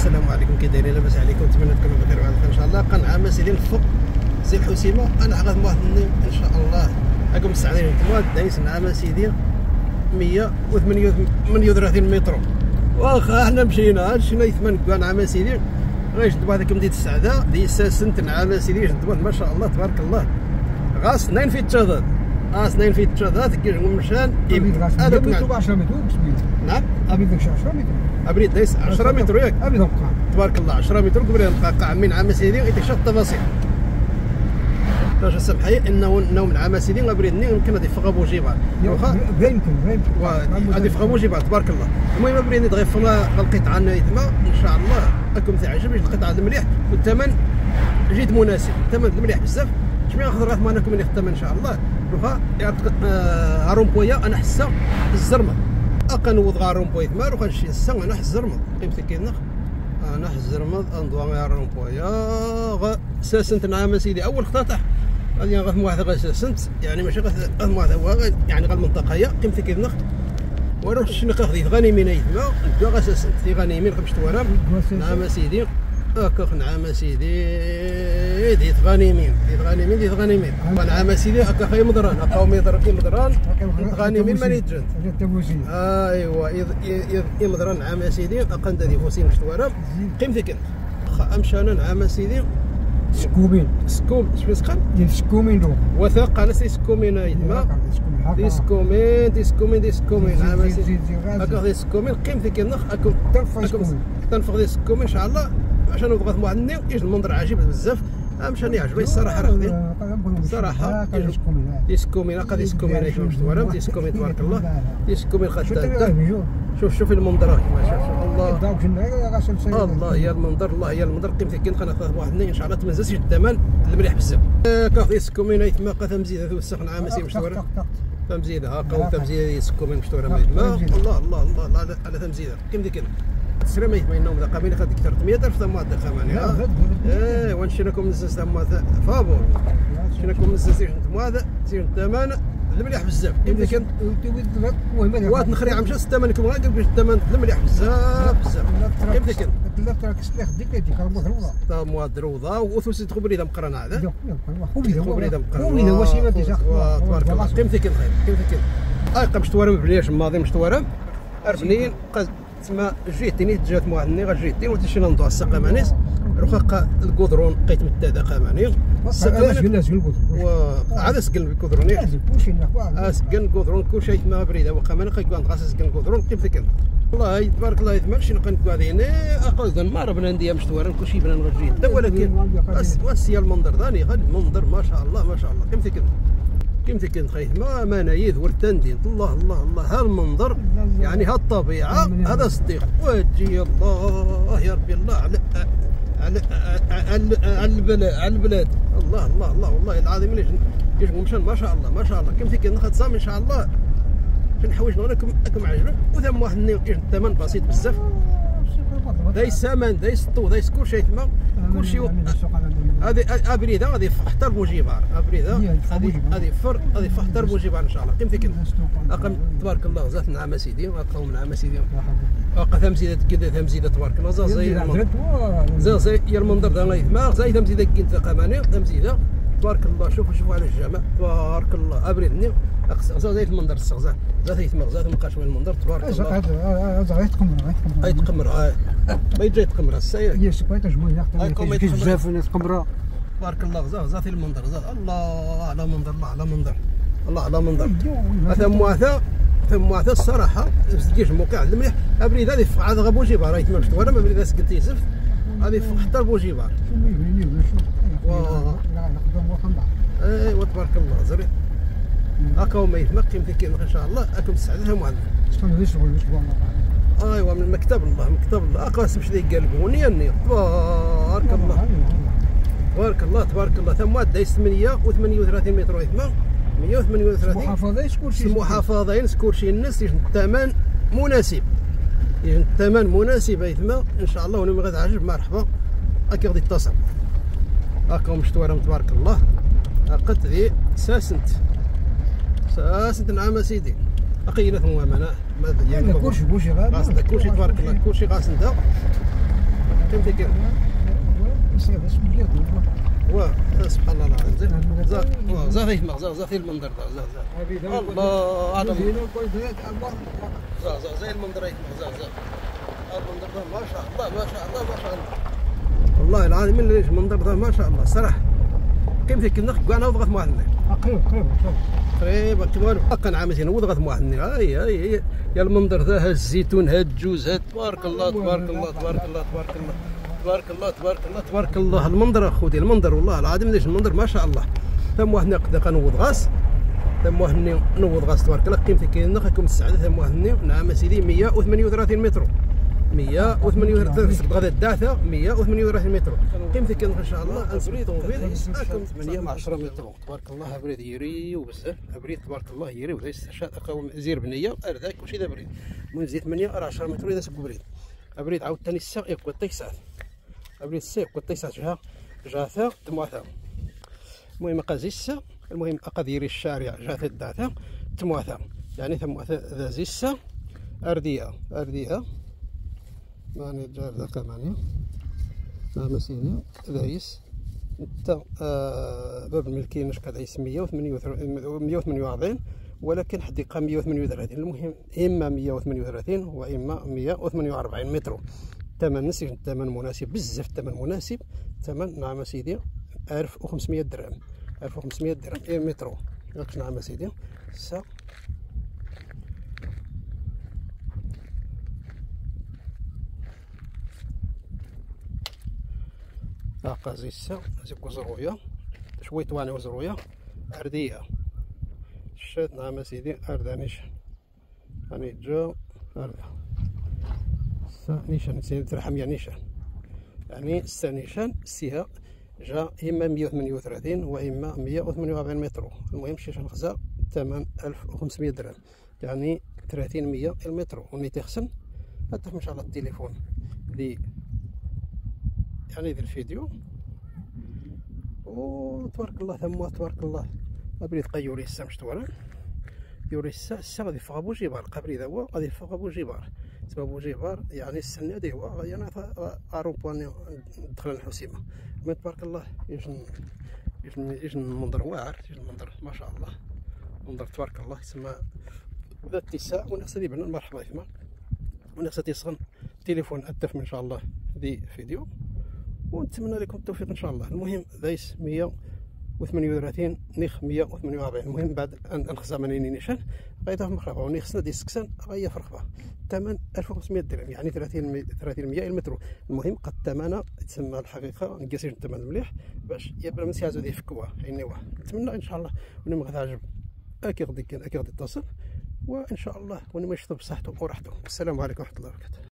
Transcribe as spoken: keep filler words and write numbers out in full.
السلام عليكم، كي دايرين؟ لاباس عليكم؟ نتمنى تكونوا بخير وعلى خير ان شاء الله. قنعه مسيدين الفوق سي الحسيمه. انا غادي واحد ان شاء الله راكم مستعدين نتوما دايس مع مسيدين مية وثمانية وثلاثين متر. واخا حنا مشينا مشينا ثمان قنعه مسيدين غير دابا هذيك مدينه السعده ديال ساسنت مع مسيدين دابا ما شاء الله تبارك الله. غا سنين في التشاذات اه سنين في التشاذات كيجيو مشان هذوك عشرة متر بسبيل. نعم ابي داك عشرة متر ابريد دايس عشرة متر ياك ابي داك تبارك الله عشرة متر قبل نبقى عامين عام سيدين يتكشف التفاصيل. باش سمحي انه انه من عام سيدين ابريدني يمكن غادي يفغ ابو جيبان واخا يمكن يمكن غادي يفغ ابو جيبان تبارك الله. المهم ابريدني تغيف القطعه نيتما ان شاء الله راكم تعجب القطعه المليح والثمن جد مناسب. الثمن المليح بزاف شمي ناخذ راه ثمنكم من الثمن ان شاء الله. واخا هاروم بويا انا حسا الزرمه اقنوض غاروم بوي ثمار وخنشي السا انا حس الزرمه قيمتي كينخ انا حس الزرمه اندوا غاروم بويا غا ساسنت نعم سيدي اول خطاطح غادي غا واحد غا ساسنت يعني ماشي غا واحد هو يعني غا المنطقه هي قيمتي كينخ ونروح شنو كاخذ غاني من يثما نبدا غا ساسنت في غاني من خمس توارم نعم سيدي هكا نعم سيدي ديت غانيمين ديت غانيمين ديت غانيمين نعم سيدي هكا خي مضران هكا هو مضران كي مضران غانيمين ماني تجند ايوا اي مضران نعم سيدي هكا ندير فوسين شتوارم قيمتي كن واخا امشي انا نعم سيدي سكومين سكوم شنو سقال ديال سكومين دو وثاق انا سي سكومين يدما دي سكومين دي سكومين دي سكومين نعم سيدي هكا دي سكومين قيمتي كنخ اكو تنفخ دي سكومين ان شاء الله عشان نبغى واحد النيو يجي المنظر عجيب بزاف مشاني عجبني الصراحه راه صراحه ديسكومين هكا ديسكومين شوف شتوارم ديسكومين تبارك الله ديسكومين خدام شوف شوف المنظر الله الله يا المنظر الله يا المنظر قيمتي كي ناخذ واحد النيو ان شاء الله تمنزاش الثمن المليح بزاف كاف ديسكومين يتما قا مزيده توسخ عام سي مشتوارم تمزيده هكا تمزيده ديسكومين مشتوارم الله الله الله الله على تمزيده قيمتي كي تسرى ما يتمينهم ذا قامين خد كثر مية ألف ثم هذا ثمانية ايه وانشي لكم نزز ثم فابور شي لكم نزز ثم هذا زين الثمن المليح بزاف يمكن كان واد نخري عم جا الثمن كم غادي باش الثمن المليح بزاف بزاف يمكن كان لا تراك سلاح ديك ديك المضروضه تا مودروضه وثوس تخبري ذا مقرن هذا خبري ذا مقرن خبري هو شي ما ديجا تبارك الله قيمتي كان خير قيمتي كان هاي قا مشتوارم بليش الماضي مشتوارم أربعين تما جيتيني جات واحد الني غجيتين وتمشي ننضوا الساقه مانيس رخا الكودرون لقيت متادا قاماني سكن سكن الكودرون وعاد سكن الكودرون كلشي سكن الكودرون كلشي ما بريده وقاماني قيكون غاس سكن الكودرون كيف ذاك والله تبارك الله يتمر شي نبقى نقعدين اقل ما ربنا نديا مشتوارا كلشي بنا غجيت ولكن بس هي المنظر ثاني غير المنظر ما شاء الله ما شاء الله كيف ذاك كيف كنت خايف ما منايذ ورتندين الله الله الله ها المنظر يعني ها الطبيعه هذا صديق وجهي الله يا ربي الله على على على على البلاد على البلاد الله الله الله والله العظيم ليش يجبوا مشان ما شاء الله ما شاء الله كيف كنت ناخذ صام ان شاء الله شنو نحوج راكم راكم عجبك وثم واحد الثمن بسيط بزاف دايس سمن دايس طو دايس كلشي تما كلشي هذه ابريده غادي حتى بوجيبار ابريده هذه هذه فر هذه حتى بوجيبار ان شاء الله قيمتي كذا رقم تبارك الله زات نعم سيدي وقاو من عام سيدي وقا تمزيده كذا تمزيده تبارك الله زا زي زا زي يا المنظر ذا غايث ما زي تمزيده كنت قماني تمزيده تبارك الله شوفوا شوفوا على الجامع تبارك الله ابريدني زا زي المنظر الصغزه زات يتمغ زات مابقاش من المنظر تبارك الله زا غيتقمر غيتقمر اه ما يجي يتقمر السايق يا سكويت جمهور كاين بزاف ناس قمره تبارك الله زاه زاتي المنظر زاه الله على منظر الله على منظر الله على منظر ثم واثا ثم واثا الصراحه كيش موقع المليح ابريد هذه عاد غا بوجيبار راهي تما شتو انا ما ابريد سكنتي زفت هذه حتى بوجيبار ايوا تبارك الله زري هاكا هما يتمق قيمتي كاين ان شاء الله راكم سعدتهم معنا شكون يشغل يشغل ايوا من مكتب الله مكتب الله اقاسم شدي قلبوني ني تبارك الله تبارك الله تبارك الله ثم دايس ثمانية وثمانية وثلاثين متر يتما مية وثمانية وثلاثين محافظين كلشي المحافظين كلشي الناس يجن الثمن مناسب يجن الثمن مناسب يتما ان شاء الله ونمي غادي عجب مرحبا هاكي غادي يتصل هاكا مشتوارم تبارك الله قد ذي ساسنت ساسنت نعم سيدي اقيله ثم امانه ماذا يعني كلشي كلشي غادي كلشي تبارك الله كلشي غاسنت قيمتي كام؟ واه سبحان الله العظيم زاد زاد يتمغ زاد زاد المنظر زاد زاد الله اعلم زاد زاد زي المنظر يتمغ زاد زاد المنظر ده ما شاء الله ما شاء الله ما شاء الله والله العظيم من ليش المنظر ده ما شاء الله صراحه كيف كنا كنا وضغط معنا قريب قريب قريب كيما كان عامل وضغط معنا اي اي يا المنظر ذا ها الزيتون ها الجوز ها تبارك الله تبارك الله تبارك الله تبارك الله تبارك الله تبارك الله تبارك الله المنظر اخوتي المنظر والله العظيم ليش المنظر ما شاء الله ثم واحد نقدر كنوض غاس ثم واحد نوض غاس تبارك الله قيمتي كاين راكم السعاده ثم واحد نعم سيدي مية وثمانية وثلاثين متر مية وثمانية وثلاثين غدا الداثه مية وثمانية وثلاثين متر قيمتي كاين ان شاء الله بريد طوموبيل ثمانية مع عشرة متر تبارك الله بريد يري وبزاف بريد تبارك الله يري ولا يستشهد اقوم زير بنيه ذاك كلشي ذا بريد المهم زيد ثمانية راه عشرة متر اذا سكو بريد بريد عاوتاني الساق يقوى تيسات بريد الساق يقوى تيسات جها جاثا تمواثا المهم قازيسا المهم اقديري الشارع جاثا الداثا تمواثا يعني تمواثا ذا زيسا ارديه ارديه ماني جار كمانية نعم سيدي دايس تا آه باب الملكية نش كدايس مية وثمانية وأربعين ولكن حديقة مية وثمانية وثلاثين المهم إما مية وثمانية وثلاثين وإما مية وثمانية وأربعين متر ثمن نسيج الثمن مناسب بزاف الثمن مناسب ثمن نعم سيدي ألف وخمسمية درهم ألف وخمسمية درهم متر ياك نعم سيدي سا هاكا زيسا زيكو زرويا شوية واني وزرويا أردية شات نعم سيدي أردانيش يعني جا أردا سا نيشان سيدي ترحم نيشان يعني سا نيشان سيها جا إما مية وثمانية وثلاثين وإما مية وثمانية وأربعين متر المهم شيشان الخزا ثمن ألف وخمسمية درهم يعني ثلاثين مية المتر وني تخسن هاتف إن شاء الله التليفون دي يعني ذا الفيديو و تبارك الله ثم تبارك الله قبل يتقى يوريسا مشتورا يوريسا السا غادي يفغ بو جيبار قبل اذا هو غادي يفغ بو جيبار تبا بو جيبار يعني السنة هادي هو يعني اروبوان دخل الحسيمة ما تبارك الله يجن يجن يجن المنظر واعر يجن المنظر ما شاء الله منظر تبارك الله يسمى ذا اتساع وناس هادي بنا مرحبا فيما وناس هادي يصغن تليفون التف ان شاء الله دي فيديو ونتمنى لكم التوفيق ان شاء الله المهم دايس مية وثمانية وثلاثين نيخ مية وثمانية وأربعين المهم بعد ان نخزا منيني نيشان غايتا في مخربه ونيخسنا دي سكسان غايا في رخبه الثمن ألف وخمسمية درهم يعني ثلاثين ثلاثين مية المتر المهم قد الثمن تسمى الحقيقه نقاسيش الثمن مليح باش يبقى من سيازو دي فكوه عينيوه نتمنى ان شاء الله وني ما غتعجب اكي غادي كان اكي غادي يتصل وان شاء الله وني ما يشطب بصحته وراحته السلام عليكم ورحمه الله وبركاته.